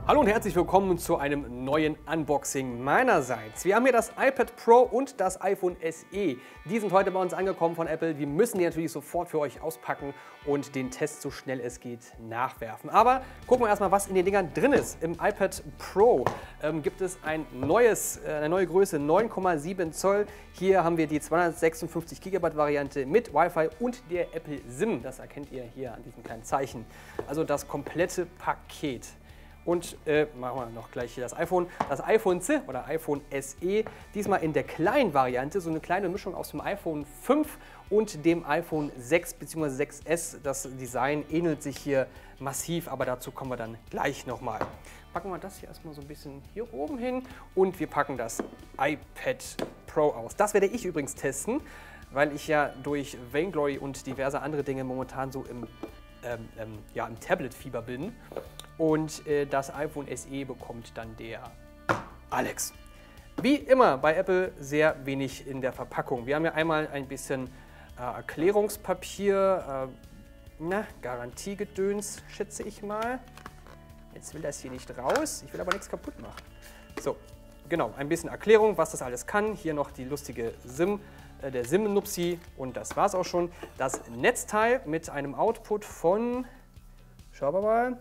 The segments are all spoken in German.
Hallo und herzlich willkommen zu einem neuen Unboxing meinerseits. Wir haben hier das iPad Pro und das iPhone SE. Die sind heute bei uns angekommen von Apple. Wir müssen die natürlich sofort für euch auspacken und den Test so schnell es geht nachwerfen. Aber gucken wir erstmal, was in den Dingern drin ist. Im iPad Pro gibt es eine neue Größe 9,7 Zoll. Hier haben wir die 256 GB Variante mit Wi-Fi und der Apple SIM. Das erkennt ihr hier an diesem kleinen Zeichen. Also das komplette Paket. Und machen wir noch gleich hier das iPhone SE oder iPhone SE, diesmal in der kleinen Variante, so eine kleine Mischung aus dem iPhone 5 und dem iPhone 6 bzw. 6S. Das Design ähnelt sich hier massiv, aber dazu kommen wir dann gleich nochmal. Packen wir das hier erstmal so ein bisschen hier oben hin und wir packen das iPad Pro aus. Das werde ich übrigens testen, weil ich ja durch Vainglory und diverse andere Dinge momentan so im Tablet-Fieber bin. Und das iPhone SE bekommt dann der Alex. Wie immer bei Apple sehr wenig in der Verpackung. Wir haben ja einmal ein bisschen Erklärungspapier, Garantiegedöns, schätze ich mal. Jetzt will das hier nicht raus, ich will aber nichts kaputt machen. So, genau, ein bisschen Erklärung, was das alles kann. Hier noch die lustige SIM, der SIM-Nupsi und das war's auch schon. Das Netzteil mit einem Output von, schauen wir mal,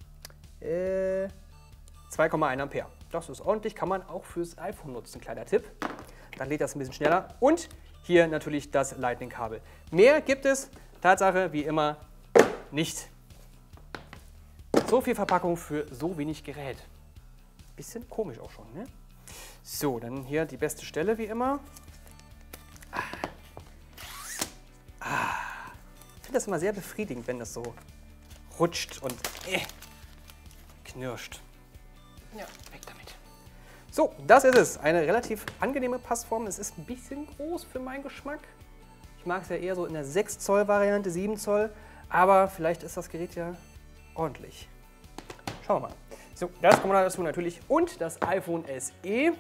2,1 Ampere. Das ist ordentlich, kann man auch fürs iPhone nutzen. Kleiner Tipp. Dann lädt das ein bisschen schneller. Und hier natürlich das Lightning-Kabel. Mehr gibt es, Tatsache, wie immer, nicht. So viel Verpackung für so wenig Gerät. Bisschen komisch auch schon, ne? So, dann hier die beste Stelle, wie immer. Ich finde das immer sehr befriedigend, wenn das so rutscht und knirscht. Ja, weg damit. So, das ist es. Eine relativ angenehme Passform. Es ist ein bisschen groß für meinen Geschmack. Ich mag es ja eher so in der 6 Zoll Variante, 7 Zoll. Aber vielleicht ist das Gerät ja ordentlich. Schauen wir mal. So, das kommt dazu natürlich. Und das iPhone SE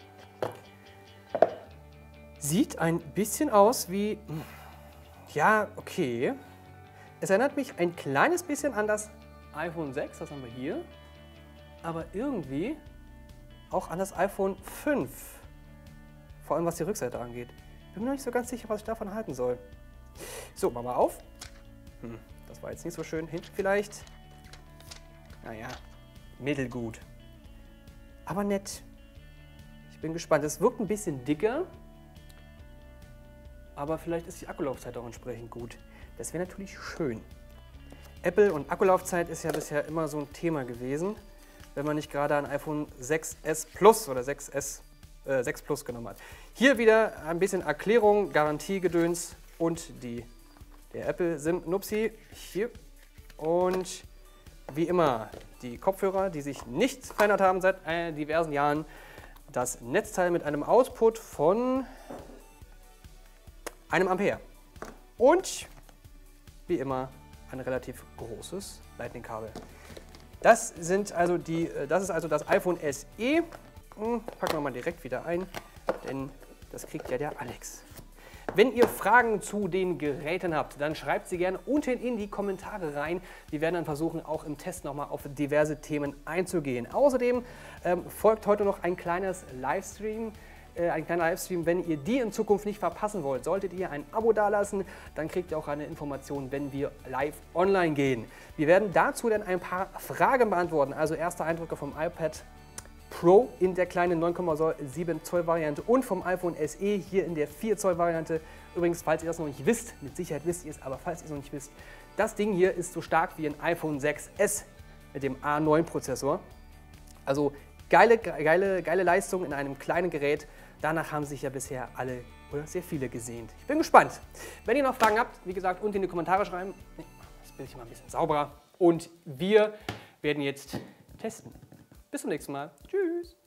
sieht ein bisschen aus wie, ja, okay. Es erinnert mich ein kleines bisschen an das iPhone 6, das haben wir hier. Aber irgendwie auch an das iPhone 5. Vor allem was die Rückseite angeht. Bin mir noch nicht so ganz sicher, was ich davon halten soll. So, machen wir auf. Das war jetzt nicht so schön. Hinten vielleicht. Naja, mittelgut. Aber nett. Ich bin gespannt. Es wirkt ein bisschen dicker. Aber vielleicht ist die Akkulaufzeit auch entsprechend gut. Das wäre natürlich schön. Apple und Akkulaufzeit ist ja bisher immer so ein Thema gewesen, wenn man nicht gerade ein iPhone 6S Plus oder 6 Plus genommen hat. Hier wieder ein bisschen Erklärung, Garantiegedöns und der Apple SIM Nupsi hier. Und wie immer die Kopfhörer, die sich nicht verändert haben seit diversen Jahren. Das Netzteil mit einem Output von einem Ampere. Und wie immer ein relativ großes Lightning-Kabel. Das ist also das iPhone SE. Packen wir mal direkt wieder ein, denn das kriegt ja der Alex. Wenn ihr Fragen zu den Geräten habt, dann schreibt sie gerne unten in die Kommentare rein. Wir werden dann versuchen, auch im Test nochmal auf diverse Themen einzugehen. Außerdem folgt heute noch ein kleiner Livestream. Wenn ihr die in Zukunft nicht verpassen wollt, solltet ihr ein Abo dalassen, dann kriegt ihr auch eine Information, wenn wir live online gehen. Wir werden dazu dann ein paar Fragen beantworten, also erste Eindrücke vom iPad Pro in der kleinen 9,7 Zoll Variante und vom iPhone SE hier in der 4 Zoll Variante. Übrigens, falls ihr das noch nicht wisst, mit Sicherheit wisst ihr es, aber falls ihr es noch nicht wisst, das Ding hier ist so stark wie ein iPhone 6S mit dem A9 Prozessor. Also geile Leistung in einem kleinen Gerät. Danach haben sich ja bisher alle oder sehr viele gesehnt. Ich bin gespannt. Wenn ihr noch Fragen habt, wie gesagt, unten in die Kommentare schreiben. Das Bild hier mal ein bisschen sauberer. Und wir werden jetzt testen. Bis zum nächsten Mal. Tschüss.